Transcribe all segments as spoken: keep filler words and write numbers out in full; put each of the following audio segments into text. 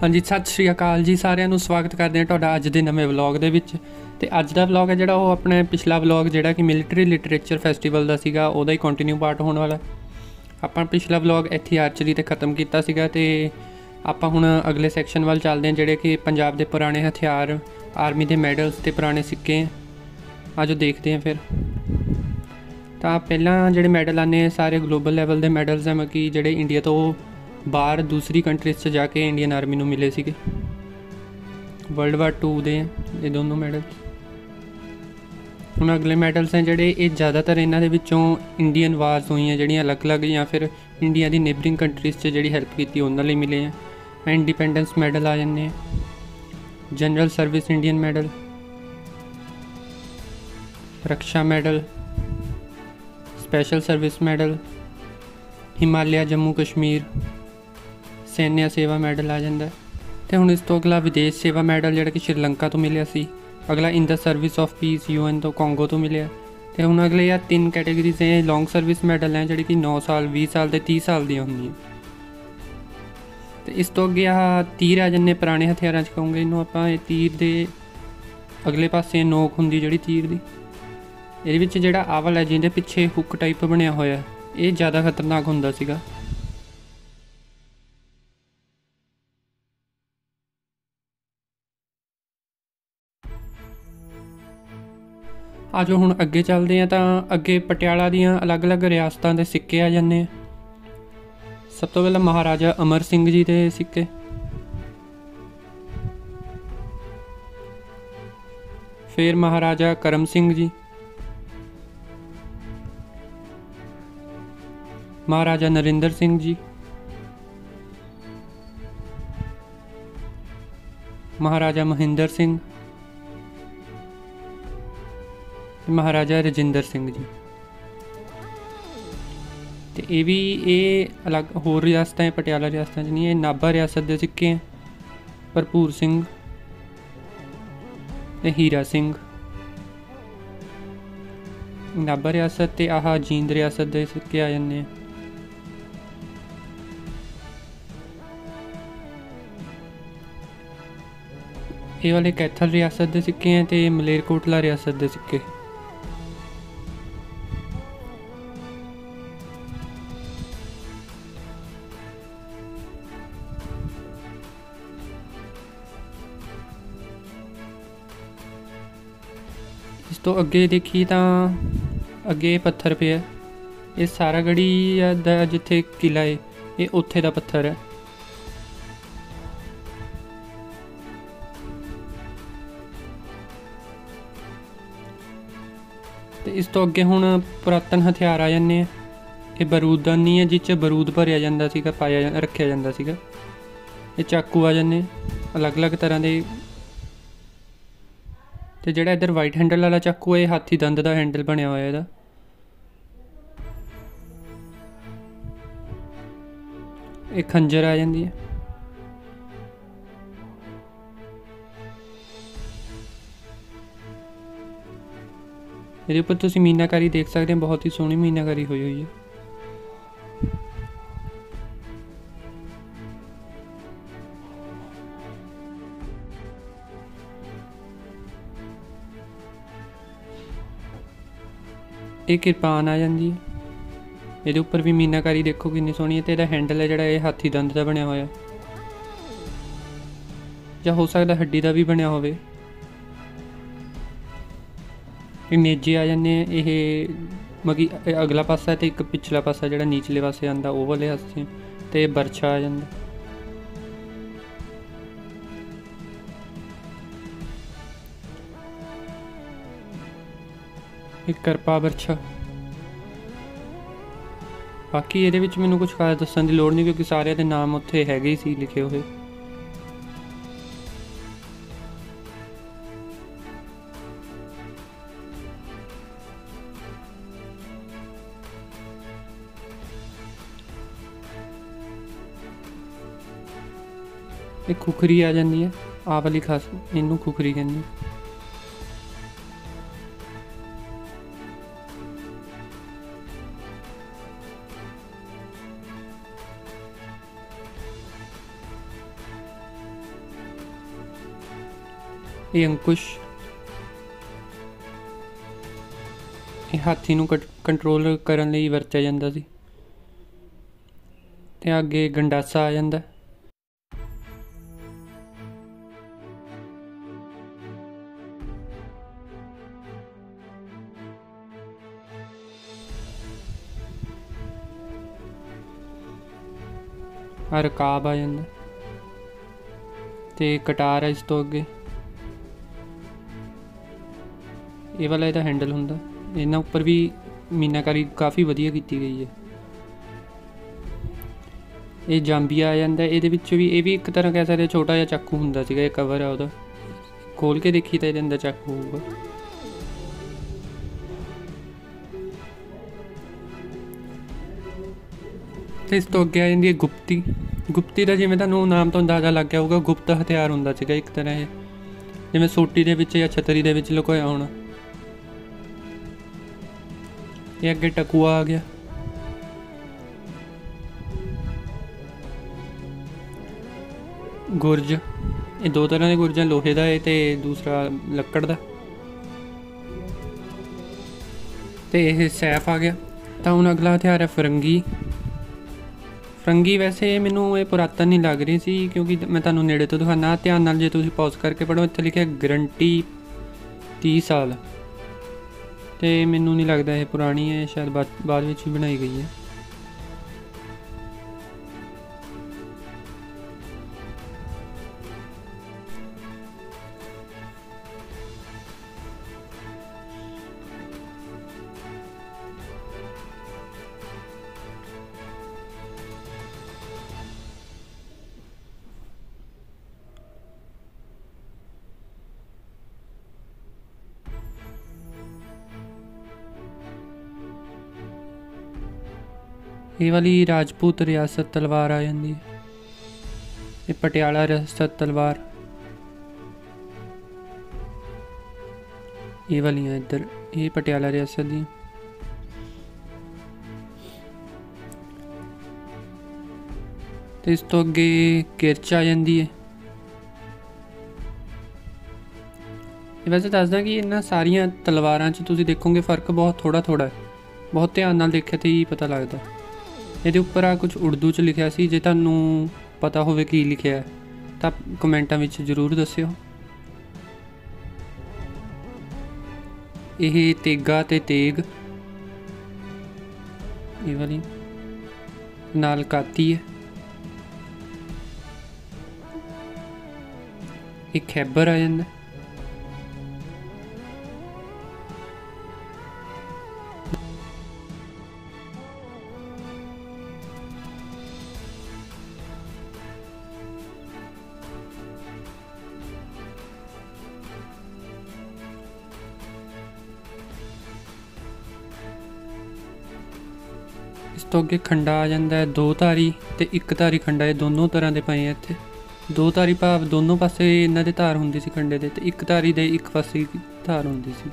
हाँ जी, सत श्री अकाल जी सारिਆਂ ਨੂੰ ਸਵਾਗਤ ਕਰਦੇ ਹਾਂ ਤੁਹਾਡਾ ਅੱਜ ਦੇ ਨਵੇਂ ਵਲੌਗ ਦੇ ਵਿੱਚ। ਤੇ ਅੱਜ ਦਾ ਵਲੌਗ ਹੈ ਜਿਹੜਾ ਉਹ ਆਪਣੇ ਪਿਛਲਾ ਵਲੌਗ ਜਿਹੜਾ ਕਿ ਮਿਲਟਰੀ ਲਿਟਰੇਚਰ ਫੈਸਟੀਵਲ ਦਾ ਸੀਗਾ ਉਹਦਾ ਹੀ ਕੰਟੀਨਿਊ ਪਾਰਟ ਹੋਣ ਵਾਲਾ। ਆਪਾਂ ਪਿਛਲਾ ਵਲੌਗ ਇੱਥੇ ਆਰਚਰੀ ਤੇ ਖਤਮ ਕੀਤਾ ਸੀਗਾ ਤੇ ਆਪਾਂ ਹੁਣ ਅਗਲੇ ਸੈਕਸ਼ਨ ਵੱਲ ਚੱਲਦੇ ਹਾਂ ਜਿਹੜੇ ਕਿ ਪੰਜਾਬ ਦੇ ਪੁਰਾਣੇ ਹਥਿਆਰ, ਆਰਮੀ ਦੇ ਮੈਡਲਸ ਤੇ ਪੁਰਾਣੇ ਸਿੱਕੇ। ਆਜੋ ਦੇਖਦੇ ਹਾਂ ਫਿਰ। ਤਾਂ ਪਹਿਲਾਂ ਜਿਹੜੇ ਮੈਡਲ ਆਨੇ ਸਾਰੇ ਗਲੋਬਲ ਲੈਵਲ ਦੇ ਮੈਡਲਸ ਹੈ, ਕਿ ਜਿਹੜੇ ਇੰਡੀਆ ਤੋਂ ਬਾਹਰ ਦੂਸਰੀ ਕੰਟਰੀਜ਼ 'ਚ ਜਾ ਕੇ ਇੰਡੀਅਨ ਆਰਮੀ ਨੂੰ ਮਿਲੇ ਸੀਗੇ। ਵਰਲਡ ਵਾਰ ਟੂ ਦੇ ਇਹ ਦੋਨੋਂ ਮੈਡਲ। ਹੁਣ ਅਗਲੇ ਮੈਡਲਸ ਹੈ ਜਿਹੜੇ ਇਹ ਜ਼ਿਆਦਾਤਰ ਇਹਨਾਂ ਦੇ ਵਿੱਚੋਂ ਇੰਡੀਅਨ ਵਾਰਸ ਹੋਈਆਂ ਜਿਹੜੀਆਂ ਅਲੱਗ-ਅਲੱਗ ਜਾਂ ਫਿਰ ਇੰਡੀਆ ਦੀ ਨੇਬਰਿੰਗ ਕੰਟਰੀਜ਼ 'ਚ ਜਿਹੜੀ ਹੈਲਪ ਕੀਤੀ ਉਹਨਾਂ ਲਈ ਮਿਲੇ ਆ। ਇੰਡੀਪੈਂਡੈਂਸ ਮੈਡਲ ਆ ਜਾਂਦੇ ਆ, ਜਨਰਲ ਸਰਵਿਸ ਇੰਡੀਅਨ ਮੈਡਲ, रक्षा medal, special service medal, Himalaya Jammu Kashmir, सैन्य सेवा मैडल आ जाता है। तो हुण इस तो अगला विदेश सेवा मैडल जिहड़ा कि श्रीलंका तो मिलिया सी। अगला in the service of peace U N तो कॉन्गो तो मिलिया। तो हुण अगले यार तीन कैटेगरीज हैं लॉन्ग सर्विस मैडल हैं जिहड़े कि नौ साल बीस साल ते तीस साल दी होंदियां। तो इस तो अगे आह तीर आ जाने पुराने हथियारां च कहूँगे इनू आपां। तीर दे अगले पासे नोक हुंदी जिहड़ी तीर दी, ਇਹਦੇ ਵਿੱਚ ਜਿਹੜਾ ਆਵਲ ਹੈ ਜਿਹਦੇ ਪਿੱਛੇ ਹੁੱਕ ਟਾਈਪ ਬਣਿਆ ਹੋਇਆ ਇਹ ਜ਼ਿਆਦਾ ਖਤਰਨਾਕ ਹੁੰਦਾ ਸੀਗਾ। ਆਜੋ ਹੁਣ ਅੱਗੇ ਚੱਲਦੇ ਹਾਂ। ਤਾਂ ਅੱਗੇ ਪਟਿਆਲਾ ਦੀਆਂ ਅਲੱਗ-ਅਲੱਗ ਰਿਆਸਤਾਂ ਦੇ ਸਿੱਕੇ ਆ ਜਾਂਦੇ ਆ। ਸਭ ਤੋਂ ਪਹਿਲਾਂ ਮਹਾਰਾਜਾ ਅਮਰ ਸਿੰਘ ਜੀ ਦੇ ਸਿੱਕੇ, ਫਿਰ ਮਹਾਰਾਜਾ ਕਰਮ ਸਿੰਘ ਜੀ, महाराजा नरिंदर सिंह जी, महाराजा महिंदर सिंह, महाराजा रजिंदर सिंह जी। तो ये भी ये अलग होर रियासतां पटियाला रियासतां च नहीं, ये नाभा रियासत के सिक्के हैं। भरपूर सिंह ते हीरा सिंह नाभा रियासत, ते आह जींद रियासत के सिक्के आ जाते हैं। ये वाले कैथल रियासत के सिक्के हैं तो मलेरकोटला रियासत के सिक्के। इस तो अगे देखिए तो अगे पत्थर पे है, ये सारा गढ़ी दा जिथे किला है ये उत्थे दा पत्थर है। तो इस तो अगे हुण पुरातन हथियार आ जाने। ये बरूदानी है जिस बरूद भरिया जाता सीगा, पाया रखा जाता सीगा। ये चाकू आ जाने अलग अलग तरह के। तो जिहड़ा इधर वाइट हैंडल वाला चाकू है ये हाथी दंद का हैंडल बनया हुआ है। ये खंजर आ जाती है। ये ऊपर तुम मीनाकारी देख सकते हैं, बहुत ही सोहनी मीनाकारी हुई हुई है। एक किरपान आ जाती है, ये ऊपर भी मीनाकारी देखो कितनी सोहनी है। तो यह हैंडल है जोड़ा ये हाथी दंद का बनया होया, या हो सकता हड्डी का भी बनया होवे। नेजे आ जाने, ये मतलब अगला पासा है तो एक पिछला पासा जो नीचले पासे आता वो वाले हासे। तो बरछा आ जाता, एक करपा बरछा। बाकी ये मैनू कुछ खास दसन की लोड़ नहीं क्योंकि सारे दे नाम उत्थे हैगे ही सी लिखे हुए। एक खुखरी आ जाती है, आ वाली खास इनू खुखरी कहनी। ਇਹ ਅੰਕੁਸ਼, ਇਹ ਹਾਥੀ ਨੂੰ ਕੰਟਰੋਲ ਕਰਨ ਲਈ ਵਰਤਿਆ ਜਾਂਦਾ ਸੀ। ਤੇ ਅੱਗੇ ਗੰਡਾਸਾ ਆ ਜਾਂਦਾ। ਆ ਰਕਾਬ ਆ ਜਾਂਦਾ ਤੇ ਕਟਾਰ ਹੈ ਇਸ ਤੋਂ ਅੱਗੇ। ਇਹ ਵਾਲਾ ਇਹਦਾ ਹੈਂਡਲ ਹੁੰਦਾ। ਇਹਨਾਂ ਉੱਪਰ ਵੀ ਮੀਨਾਕਾਰੀ ਕਾफ़ी ਵਧੀਆ ਕੀਤੀ ਗਈ ਹੈ। ਇਹ ਜਾਂਬੀਆ ਆ ਜਾਂਦਾ। ਇਹਦੇ ਵਿੱਚ ਵੀ ਇਹ ਵੀ ਇੱਕ ਤਰ੍ਹਾਂ ਕਹਿ ਸਕਦੇ ਛੋਟਾ ਜਿਹਾ ਚਾਕੂ ਹੁੰਦਾ ਸੀਗਾ। ਇਹ ਕਵਰ ਆ ਉਹਦਾ, ਖੋਲ ਕੇ ਦੇਖੀ ਤਾਂ ਇਹਦੇ ਅੰਦਰ ਚਾਕੂ ਹੋਊਗਾ। ਤੇ ਇਸ ਤੋਂ ਅੱਗੇ ਆ ਜਾਂਦੀ ਹੈ ਗੁਪਤੀ। ਗੁਪਤੀ ਦਾ ਜਿਵੇਂ ਤੁਹਾਨੂੰ ਨਾਮ ਤੋਂ ਅੰਦਾਜ਼ਾ ਲੱਗ ਗਿਆ ਹੋਊਗਾ, ਗੁਪਤ ਹਥਿਆਰ ਹੁੰਦਾ ਸੀਗਾ ਇੱਕ ਤਰ੍ਹਾਂ ਇਹ, ਜਿਵੇਂ ਸੋਟੀ ਦੇ ਵਿੱਚ ਜਾਂ ਛਤਰੀ ਦੇ ਵਿੱਚ ਲੁਕੋਇਆ ਹੋਣਾ। ਇਹ ਅੱਗੇ ਟਕੂਆ ਆ ਗਿਆ। ਗੁਰਜ, ਇਹ ਦੋ ਤਰ੍ਹਾਂ ਦੇ ਗੁਰਜਾਂ, ਲੋਹੇ ਦਾ ਹੈ ਤੇ ਦੂਸਰਾ ਲੱਕੜ ਦਾ। ਤੇ ਇਹ ਸੈਫ ਆ ਗਿਆ। ਤਾਂ ਹੁਣ ਅਗਲਾ ਹਥਿਆਰ ਹੈ ਫਰੰਗੀ। ਫਰੰਗੀ ਵੈਸੇ ਮੈਨੂੰ ਇਹ ਪੁਰਾਤਨ ਨਹੀਂ ਲੱਗ ਰਹੀ ਸੀ, ਕਿਉਂਕਿ ਮੈਂ ਤੁਹਾਨੂੰ ਨੇੜੇ ਤੋਂ ਦਿਖਾਉਣਾ। ਧਿਆਨ ਨਾਲ ਜੇ ਤੁਸੀਂ ਪੌਜ਼ ਕਰਕੇ ਪੜ੍ਹੋ, ਇੱਥੇ ਲਿਖਿਆ ਗਰੰਟੀ ਤੀਹ ਸਾਲ। ਤੇ ਮੈਨੂੰ ਨਹੀਂ ਲੱਗਦਾ ਇਹ ਪੁਰਾਣੀ ਹੈ, ਸ਼ਾਇਦ ਬਾਅਦ ਬਾਅਦ ਵਿੱਚ ਵੀ ਬਣਾਈ ਗਈ ਹੈ। ਇਹ ਵਾਲੀ ਰਾਜਪੂਤ ਰਿਆਸਤ ਤਲਵਾਰ ਆ ਜਾਂਦੀ ਹੈ। ਇਹ ਪਟਿਆਲਾ ਰਿਆਸਤ ਤਲਵਾਰ। ਇਹ ਵਾਲੀਆਂ ਇੱਧਰ, ਇਹ ਪਟਿਆਲਾ ਰਿਆਸਤ ਦੀ। ਤੇ ਇਸ ਤੋਂ ਅੱਗੇ ਕਿਰਚ ਆ ਜਾਂਦੀ ਹੈ। ਇਹ ਵੈਸੇ ਦੱਸਦਾ ਕਿ ਇਹਨਾਂ ਸਾਰੀਆਂ ਤਲਵਾਰਾਂ 'ਚ ਤੁਸੀਂ ਦੇਖੋਗੇ ਫ਼ਰਕ ਬਹੁਤ ਥੋੜ੍ਹਾ ਥੋੜ੍ਹਾ ਹੈ। ਬਹੁਤ ਧਿਆਨ ਨਾਲ ਦੇਖਿਆ ਤੇ ਹੀ ਪਤਾ ਲੱਗਦਾ। ਇਹਦੇ ਉੱਪਰ ਆ ਕੁਝ ਉਰਦੂ 'ਚ ਲਿਖਿਆ ਸੀ। ਜੇ ਤੁਹਾਨੂੰ ਪਤਾ ਹੋਵੇ ਕੀ ਲਿਖਿਆ ਹੈ ਤਾਂ ਕਮੈਂਟਾਂ ਵਿੱਚ ਜ਼ਰੂਰ ਦੱਸਿਓ। ਇਹ ਤੇਗਾ ਤੇ ਤੇਗ, ਇਹ ਵਾਲੀ ਨਾਲ ਕਾਤੀ ਹੈ। ਇਹ ਖੈਬਰ ਆ ਜਾਂਦਾ। ਇਸ ਤੋਂ ਅੱਗੇ ਖੰਡਾ ਆ ਜਾਂਦਾ ਹੈ। ਦੋ ਧਾਰੀ ਤੇ ਇੱਕ ਧਾਰੀ ਖੰਡਾ, ਇਹ ਦੋਨੋਂ ਤਰ੍ਹਾਂ ਦੇ ਪਏ ਆ ਇੱਥੇ। ਦੋ ਧਾਰੀ ਭਾਵ ਦੋਨੋਂ ਪਾਸੇ ਇਹਨਾਂ ਦੇ ਧਾਰ ਹੁੰਦੀ ਸੀ ਖੰਡੇ ਦੇ, ਤੇ ਇੱਕ ਧਾਰੀ ਦੇ ਇੱਕ ਪਾਸੇ ਧਾਰ ਹੁੰਦੀ ਸੀ।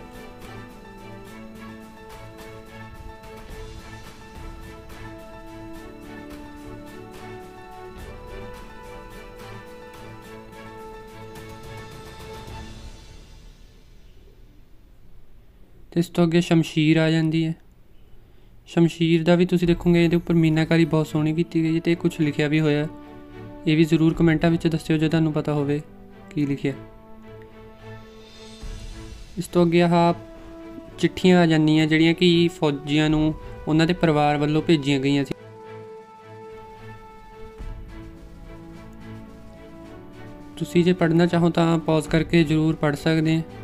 ਤੇ ਇਸ ਤੋਂ ਅੱਗੇ ਸ਼ਮਸ਼ੀਰ ਆ ਜਾਂਦੀ ਹੈ। ਸ਼ਮਸ਼ੀਰ ਦਾ ਵੀ ਤੁਸੀਂ ਦੇਖੋਗੇ ਇਹਦੇ ਉੱਪਰ ਮੀਨਾਕਾਰੀ ਬਹੁਤ ਸੋਹਣੀ ਕੀਤੀ ਗਈ ਹੈ ਤੇ ਕੁਝ ਲਿਖਿਆ ਵੀ ਹੋਇਆ। ਇਹ ਵੀ ਜ਼ਰੂਰ ਕਮੈਂਟਾਂ ਵਿੱਚ ਦੱਸਿਓ ਜੇ ਤੁਹਾਨੂੰ ਪਤਾ ਹੋਵੇ ਕੀ ਲਿਖਿਆ। ਇਸ ਤੋਂ ਅੱਗੇ ਆਹ ਚਿੱਠੀਆਂ ਆ ਜਾਂਦੀਆਂ ਜਿਹੜੀਆਂ ਕਿ ਫੌਜੀਆਂ ਨੂੰ ਉਹਨਾਂ ਦੇ ਪਰਿਵਾਰ ਵੱਲੋਂ ਭੇਜੀਆਂ ਗਈਆਂ ਸੀ। ਤੁਸੀਂ ਜੇ ਪੜ੍ਹਨਾ ਚਾਹੋ ਤਾਂ ਪੌਜ਼ ਕਰਕੇ ਜ਼ਰੂਰ ਪੜ੍ਹ ਸਕਦੇ ਆ।